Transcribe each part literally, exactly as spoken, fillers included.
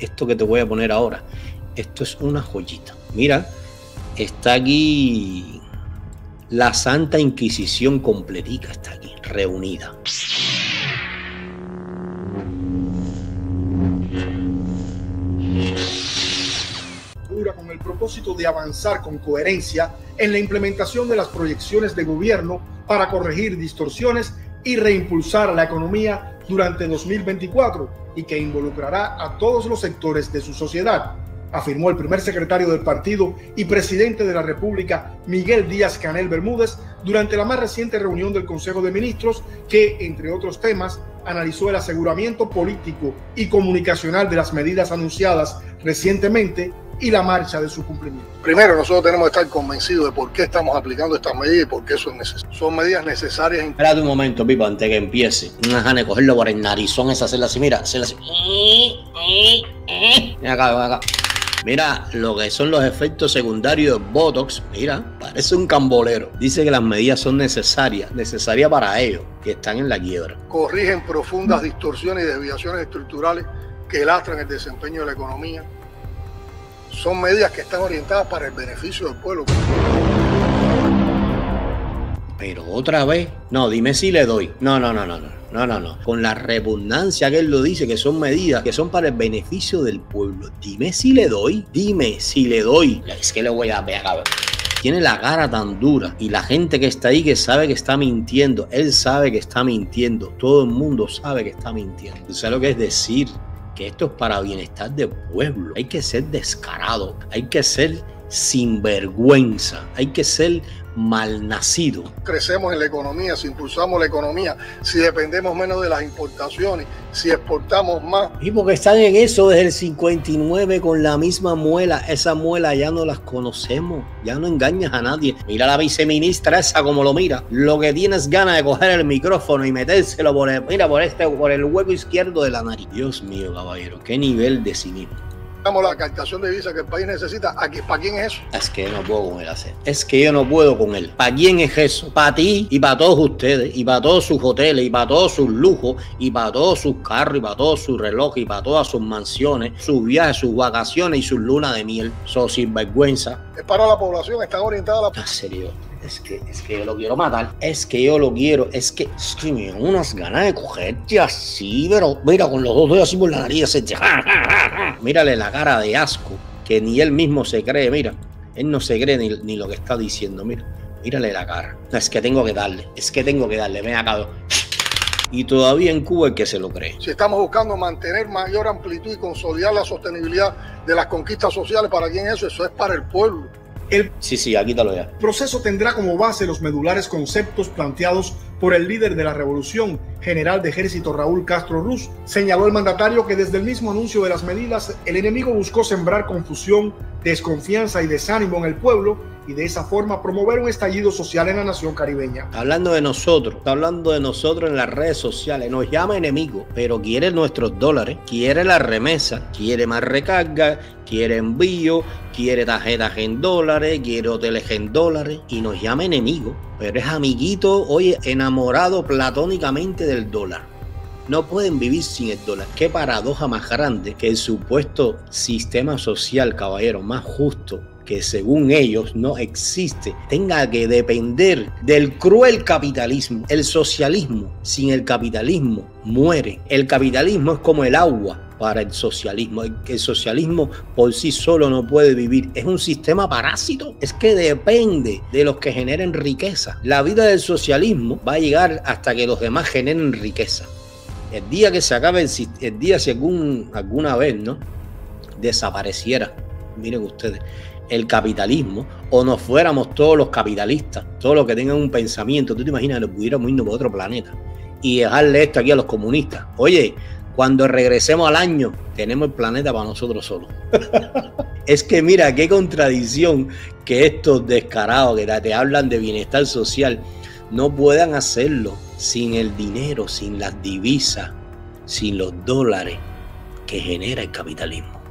esto que te voy a poner ahora, esto es una joyita. Mira, está aquí la Santa Inquisición completica, está aquí, reunida. Con el propósito de avanzar con coherencia en la implementación de las proyecciones de gobierno para corregir distorsiones y reimpulsar la economía durante dos mil veinticuatro y que involucrará a todos los sectores de su sociedad, afirmó el primer secretario del partido y presidente de la República, Miguel Díaz-Canel Bermúdez, durante la más reciente reunión del Consejo de Ministros que, entre otros temas, analizó el aseguramiento político y comunicacional de las medidas anunciadas recientemente y la marcha de su cumplimiento. Primero, nosotros tenemos que estar convencidos de por qué estamos aplicando estas medidas y por qué eso es necesario. Son medidas necesarias. Espérate un momento, Pipo, antes que empiece. Una gana de cogerlo por el narizón, esa hacerla así, mira, hacerla así. Ven acá, ven acá. Mira lo que son los efectos secundarios del Botox. Mira, parece un cambolero. Dice que las medidas son necesarias, necesarias para ellos, que están en la quiebra. Corrigen profundas distorsiones y desviaciones estructurales que lastran el desempeño de la economía. Son medidas que están orientadas para el beneficio del pueblo. Pero otra vez, no, dime si le doy. No, no, no, no, no, no, no, no. Con la repugnancia que él lo dice, que son medidas que son para el beneficio del pueblo. Dime si le doy, dime si le doy. Es que le voy a ver, cabrón. Tiene la cara tan dura y la gente que está ahí que sabe que está mintiendo. Él sabe que está mintiendo. Todo el mundo sabe que está mintiendo. ¿Tú sabes lo que es decir? Que esto es para bienestar del pueblo. Hay que ser descarado, hay que ser sinvergüenza, hay que ser malnacido. Crecemos en la economía, si impulsamos la economía, si dependemos menos de las importaciones, si exportamos más. Y porque están en eso desde el cincuenta y nueve con la misma muela. Esa muela ya no las conocemos, ya no engañas a nadie. Mira la viceministra esa como lo mira. Lo que tienes ganas de coger el micrófono y metérselo por el, mira, por este, por el hueco izquierdo de la nariz. Dios mío, caballero, qué nivel de cinismo. La captación de divisas que el país necesita, ¿para quién es eso? Es que yo no puedo con él hacer. Es que yo no puedo con él. ¿Para quién es eso? Para ti y para todos ustedes, y para todos sus hoteles, y para todos sus lujos, y para todos sus carros, y para todos sus relojes, y para todas sus mansiones, sus viajes, sus vacaciones y sus lunas de miel. Son sinvergüenza. Es para la población, están orientadas a la... En serio. Es que, es que yo lo quiero matar. Es que yo lo quiero. Es que, es que me da unas ganas de cogerte así, pero mira, con los dos dedos así por la nariz. Se te... Mírale la cara de asco, que ni él mismo se cree. Mira, él no se cree ni, ni lo que está diciendo. Mira, mírale la cara. Es que tengo que darle. Es que tengo que darle. Ven acá. Y todavía en Cuba el que se lo cree. Si estamos buscando mantener mayor amplitud y consolidar la sostenibilidad de las conquistas sociales, ¿para quién es eso? Eso es para el pueblo. El sí, sí, aquí te lo ya. proceso tendrá como base los medulares conceptos planteados por el líder de la revolución, general de ejército Raúl Castro Ruz. Señaló el mandatario que desde el mismo anuncio de las medidas, el enemigo buscó sembrar confusión, desconfianza y desánimo en el pueblo y de esa forma promover un estallido social en la nación caribeña. Hablando de nosotros, está hablando de nosotros en las redes sociales, nos llama enemigo, pero quiere nuestros dólares, quiere la remesa, quiere más recarga, quiere envío, quiere tarjetas en dólares, quiere hoteles en dólares y nos llama enemigo, pero es amiguito, oye, enamorado platónicamente del dólar. No pueden vivir sin el dólar. Qué paradoja más grande que el supuesto sistema social, caballero, más justo, que según ellos no existe, tenga que depender del cruel capitalismo. El socialismo sin el capitalismo muere. El capitalismo es como el agua para el socialismo. El socialismo por sí solo no puede vivir. Es un sistema parásito. Es que depende de los que generen riqueza. La vida del socialismo va a llegar hasta que los demás generen riqueza. El día que se acabe, el, el día si algún, alguna vez, ¿no?, desapareciera, miren ustedes, el capitalismo, o nos fuéramos todos los capitalistas, todos los que tengan un pensamiento, tú te imaginas que nos pudiéramos irnos por otro planeta y dejarle esto aquí a los comunistas. Oye, cuando regresemos al año, tenemos el planeta para nosotros solos. Es que mira, qué contradicción que estos descarados que te hablan de bienestar social no puedan hacerlo sin el dinero, sin las divisas, sin los dólares que genera el capitalismo.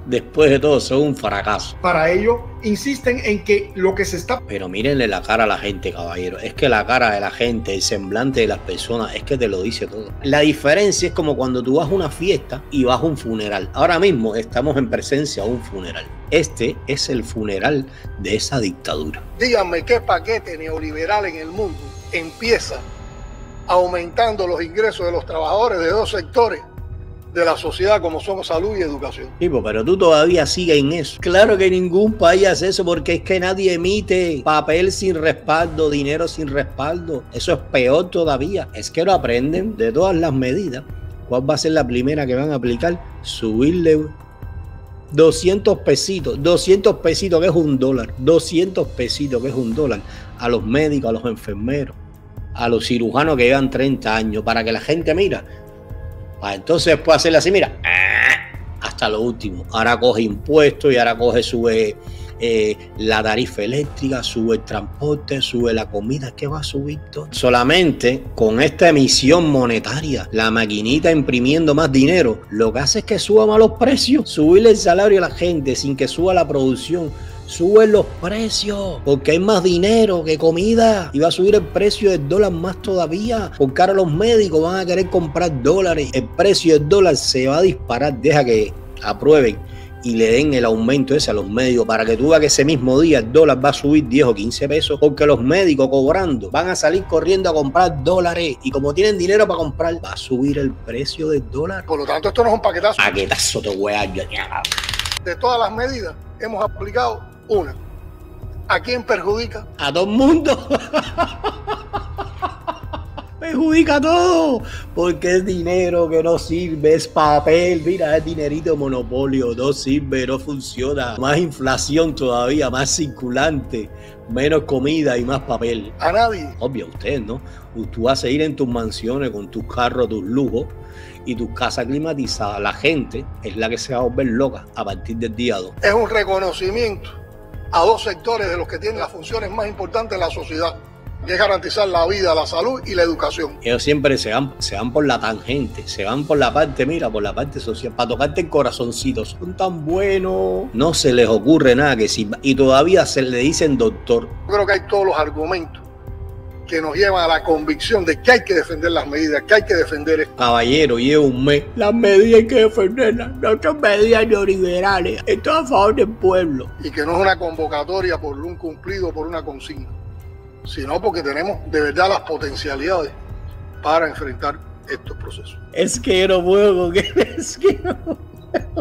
después de todo son un fracaso. Para ello, insisten en que lo que se está... Pero mírenle la cara a la gente, caballero. Es que la cara de la gente, el semblante de las personas, es que te lo dice todo. La diferencia es como cuando tú vas a una fiesta y vas a un funeral. Ahora mismo estamos en presencia de un funeral. Este es el funeral de esa dictadura. Díganme qué paquete neoliberal en el mundo empieza aumentando los ingresos de los trabajadores de dos sectores de la sociedad como son salud y educación. Tipo, pero tú todavía sigues en eso. Claro que ningún país hace eso porque es que nadie emite papel sin respaldo, dinero sin respaldo. Eso es peor todavía. Es que lo aprenden de todas las medidas. ¿Cuál va a ser la primera que van a aplicar? Subirle doscientos pesitos, doscientos pesitos que es un dólar, doscientos pesitos que es un dólar a los médicos, a los enfermeros, a los cirujanos que llevan treinta años, para que la gente mira. Para entonces después hacerle así, mira, hasta lo último. Ahora coge impuestos y ahora coge, sube eh, la tarifa eléctrica, sube el transporte, sube la comida, que va a subir todo. Solamente con esta emisión monetaria, la maquinita imprimiendo más dinero, lo que hace es que suba más los precios, subirle el salario a la gente sin que suba la producción. Suben los precios porque hay más dinero que comida y va a subir el precio del dólar más todavía porque ahora los médicos van a querer comprar dólares. El precio del dólar se va a disparar. Deja que aprueben y le den el aumento ese a los médicos para que tú veas que ese mismo día el dólar va a subir diez o quince pesos porque los médicos cobrando van a salir corriendo a comprar dólares y como tienen dinero para comprar va a subir el precio del dólar. Por lo tanto, esto no es un paquetazo. Paquetazo te voy a... De todas las medidas hemos aplicado una. ¿A quién perjudica? A todo el mundo. Perjudica a todo. Porque es dinero que no sirve, es papel. Mira, es dinerito de monopolio. No sirve, no funciona. Más inflación todavía, más circulante, menos comida y más papel. A nadie. Obvio, usted, ¿no? Tú vas a ir en tus mansiones con tus carros, tus lujos y tu casa climatizada. La gente es la que se va a volver loca a partir del día dos. Es un reconocimiento a dos sectores de los que tienen las funciones más importantes de la sociedad, que es garantizar la vida, la salud y la educación. Ellos siempre se van, se van por la tangente, se van por la parte, mira, por la parte social, para tocarte el corazoncito. Son tan buenos. No se les ocurre nada que sirva. Y todavía se le dicen doctor. Yo creo que hay todos los argumentos que nos llevan a la convicción de que hay que defender las medidas, que hay que defender esto. Caballero, lleva un mes. Las medidas hay que defenderlas. No son medidas neoliberales. Esto es a favor del pueblo. Y que no es una convocatoria por un cumplido, por una consigna, sino porque tenemos de verdad las potencialidades para enfrentar estos procesos. Es que yo no puedo con él, es que no puedo.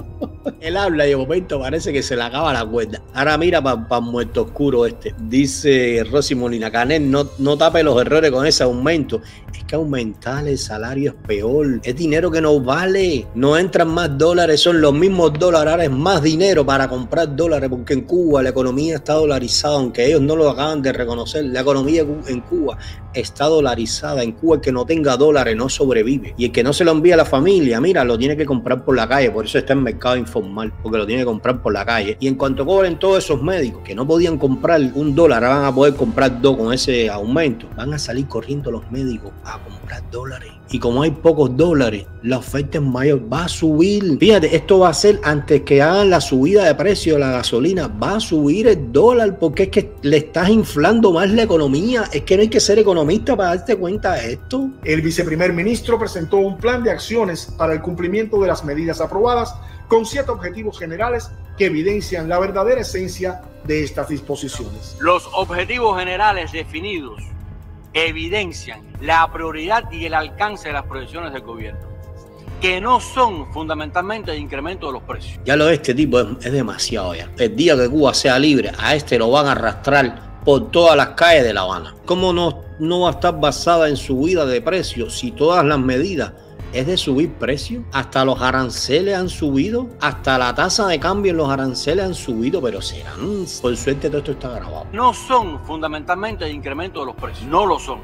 Él habla y de momento parece que se le acaba la cuerda. Ahora mira para pa muerto oscuro este. Dice Rosy Molina Canel, no, no tape los errores con ese aumento. Es que aumentar el salario es peor. Es dinero que no vale. No entran más dólares, son los mismos dólares. Ahora es más dinero para comprar dólares porque en Cuba la economía está dolarizada, aunque ellos no lo acaban de reconocer. La economía en Cuba está dolarizada. En Cuba el que no tenga dólares no sobrevive. Y el que no se lo envía a la familia, mira, lo tiene que comprar por la calle. Por eso está en mercado informal, porque lo tiene que comprar por la calle. Y en cuanto cobren todos esos médicos que no podían comprar un dólar, van a poder comprar dos con ese aumento. Van a salir corriendo los médicos a comprar dólares. Y como hay pocos dólares, la oferta es mayor, va a subir. Fíjate, esto va a ser antes que hagan la subida de precio de la gasolina, va a subir el dólar porque es que le estás inflando más la economía. Es que no hay que ser economista para darte cuenta de esto. El viceprimer ministro presentó un plan de acciones para el cumplimiento de las medidas aprobadas con siete objetivos generales que evidencian la verdadera esencia de estas disposiciones. Los objetivos generales definidos evidencian la prioridad y el alcance de las proyecciones del gobierno, que no son fundamentalmente de incremento de los precios. Ya lo de este tipo es, es demasiado ya. El día que Cuba sea libre, a este lo van a arrastrar por todas las calles de La Habana. ¿Cómo no, no va a estar basada en subida de precios si todas las medidas es de subir precios? Hasta los aranceles han subido, hasta la tasa de cambio en los aranceles han subido, pero serán, por suerte todo esto está grabado. No son fundamentalmente de incremento de los precios, no lo son,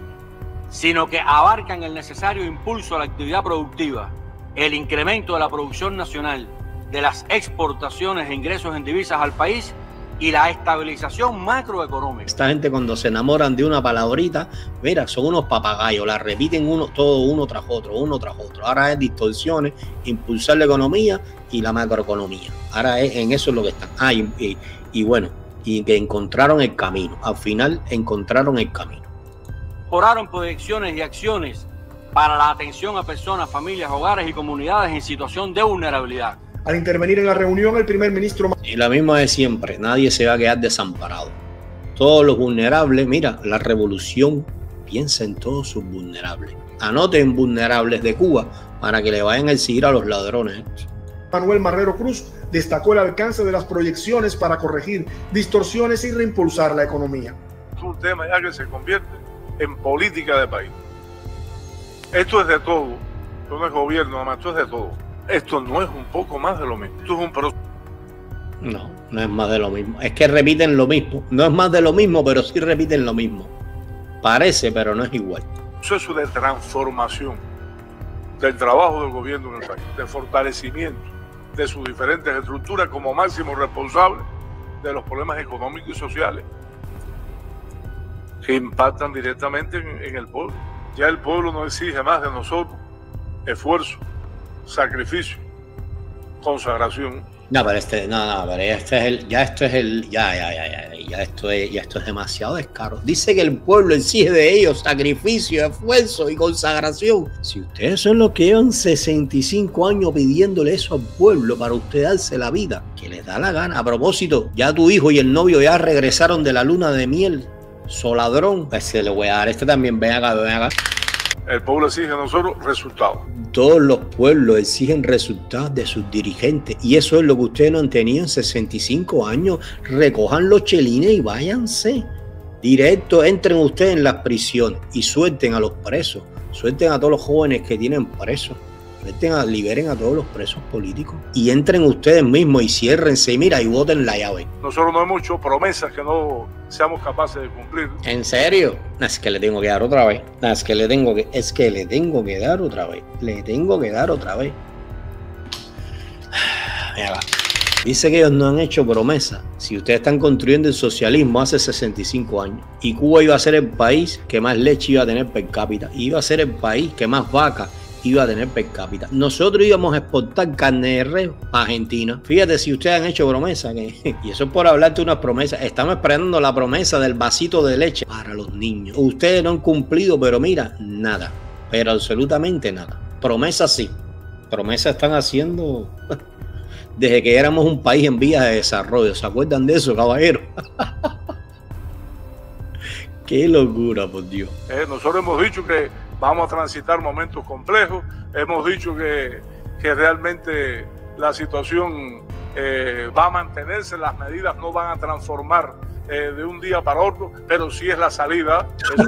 sino que abarcan el necesario impulso a la actividad productiva, el incremento de la producción nacional, de las exportaciones e ingresos en divisas al país y la estabilización macroeconómica. Esta gente cuando se enamoran de una palabrita, mira, son unos papagayos, la repiten uno, todo uno tras otro, uno tras otro. Ahora es distorsiones, impulsar la economía y la macroeconomía. Ahora es, en eso es lo que están. Ah, y, y, y bueno, y que encontraron el camino. Al final encontraron el camino. Mejoraron proyecciones y acciones para la atención a personas, familias, hogares y comunidades en situación de vulnerabilidad. Al intervenir en la reunión, el primer ministro... Y la misma de siempre, nadie se va a quedar desamparado. Todos los vulnerables, mira, la revolución piensa en todos sus vulnerables. Anoten vulnerables de Cuba para que le vayan a exigir a los ladrones. Manuel Marrero Cruz destacó el alcance de las proyecciones para corregir distorsiones y reimpulsar la economía. Es un tema ya que se convierte en política de país. Esto es de todo, esto no es gobierno, nada más, esto es de todo. Esto no es un poco más de lo mismo, esto es un proceso. No, no es más de lo mismo, es que repiten lo mismo. No es más de lo mismo, pero sí repiten lo mismo. Parece, pero no es igual. Proceso de transformación del trabajo del gobierno en el país, de fortalecimiento de sus diferentes estructuras como máximo responsable de los problemas económicos y sociales que impactan directamente en, en el pueblo. Ya el pueblo no exige más de nosotros esfuerzo, sacrificio, consagración. No, pero este, no, no, pero este es el, ya esto es el, ya, ya, ya, ya, ya esto es, ya esto es demasiado descaro. Dice que el pueblo exige de ellos sacrificio, esfuerzo y consagración. Si ustedes son los que llevan sesenta y cinco años pidiéndole eso al pueblo para usted darse la vida, que les da la gana. A propósito, ya tu hijo y el novio ya regresaron de la luna de miel. Soladrón, pues se le voy a dar este también, ven acá, ven acá. El pueblo exige a nosotros resultados. Todos los pueblos exigen resultados de sus dirigentes y eso es lo que ustedes no han tenido en sesenta y cinco años. Recojan los chelines y váyanse. Directo, entren ustedes en las prisiones y suelten a los presos. Suelten a todos los jóvenes que tienen presos. Suelten a, liberen a todos los presos políticos. Y entren ustedes mismos y ciérrense y mira y voten la llave. Nosotros no hemos hecho promesas que no seamos capaces de cumplir. ¿En serio? Es que le tengo que dar otra vez. Es que le tengo que, es que le tengo que dar otra vez. Le tengo que dar otra vez. Mira, dice que ellos no han hecho promesas. Si ustedes están construyendo el socialismo hace sesenta y cinco años y Cuba iba a ser el país que más leche iba a tener per cápita, iba a ser el país que más vacas iba a tener per cápita. Nosotros íbamos a exportar carne de res a Argentina. Fíjate si ustedes han hecho promesa, que, y eso es por hablarte de unas promesas. Estamos esperando la promesa del vasito de leche para los niños. Ustedes no han cumplido, pero mira, nada. Pero absolutamente nada. Promesas sí. Promesas están haciendo desde que éramos un país en vías de desarrollo. ¿Se acuerdan de eso, caballero? Qué locura, por Dios. Eh, nosotros hemos dicho que vamos a transitar momentos complejos. Hemos dicho que, que realmente la situación eh, va a mantenerse, las medidas no van a transformar eh, de un día para otro, pero sí es la salida.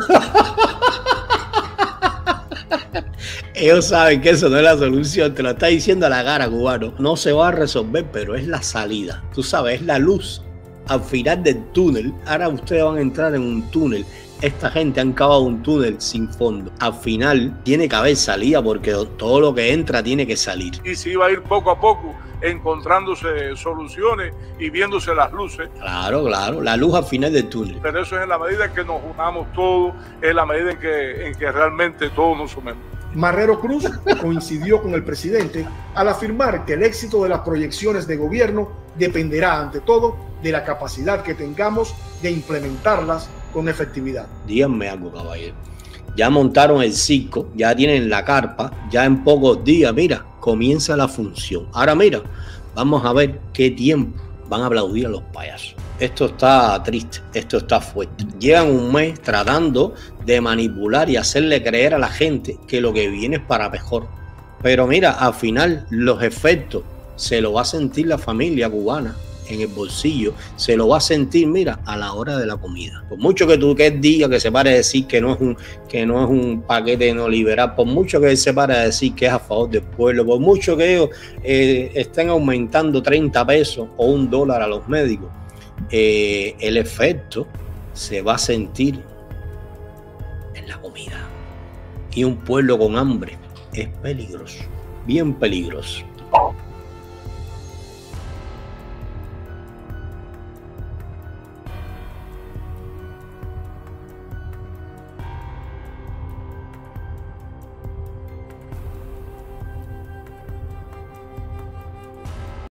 Ellos saben que eso no es la solución, te lo está diciendo a la cara, cubano. No se va a resolver, pero es la salida. Tú sabes, es la luz al final del túnel. Ahora ustedes van a entrar en un túnel. Esta gente han cavado un túnel sin fondo. Al final tiene que haber salida porque todo lo que entra tiene que salir. Y si va a ir poco a poco encontrándose soluciones y viéndose las luces. Claro, claro, la luz al final del túnel. Pero eso es en la medida en que nos unamos todos, en la medida en que, en que realmente todos nos sumemos. Marrero Cruz coincidió con el presidente al afirmar que el éxito de las proyecciones de gobierno dependerá ante todo de la capacidad que tengamos de implementarlas con efectividad. Díganme algo, caballero. Ya montaron el circo, ya tienen la carpa, ya en pocos días, mira, comienza la función. Ahora mira, vamos a ver qué tiempo van a aplaudir a los payasos. Esto está triste, esto está fuerte. Llevan un mes tratando de manipular y hacerle creer a la gente que lo que viene es para mejor. Pero mira, al final los efectos se lo va a sentir la familia cubana en el bolsillo, se lo va a sentir, mira, a la hora de la comida. Por mucho que tú que diga que se pare a decir que no es un, que no es un paquete neoliberal, por mucho que él se pare a decir que es a favor del pueblo, por mucho que ellos eh, estén aumentando treinta pesos o un dólar a los médicos, eh, el efecto se va a sentir en la comida. Y un pueblo con hambre es peligroso, bien peligroso.